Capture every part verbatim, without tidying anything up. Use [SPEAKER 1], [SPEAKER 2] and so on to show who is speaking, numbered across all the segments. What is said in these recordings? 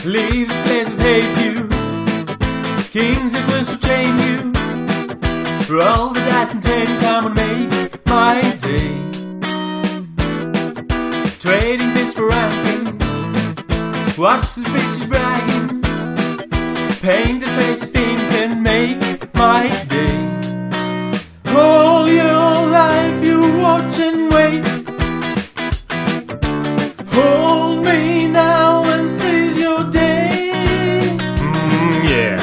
[SPEAKER 1] Leave this place that hate you. Kings and queens will chain you. Roll the dice and turn, come and make my day. Trading this for ranking. Watch these bitches bragging. Painted faces pink and make my day. All your life you watch and wait. Hold me now and seize your day. Mm, yeah.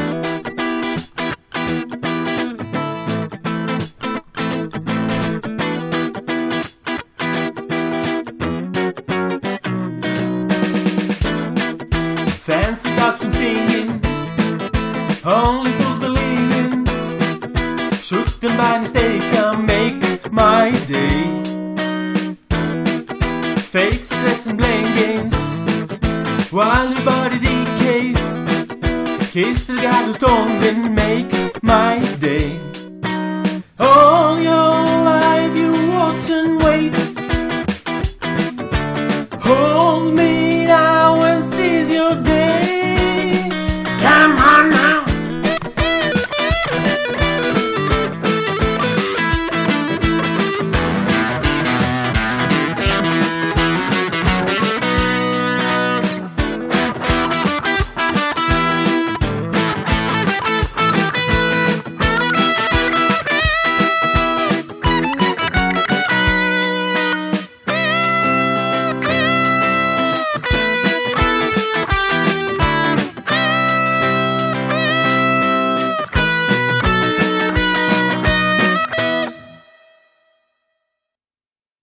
[SPEAKER 1] Fancy talks and singing, only fools believing. Shook them by mistake, I'll make my day. Fake success and blame games, while your body decays. Kiss the guy who's torn and make my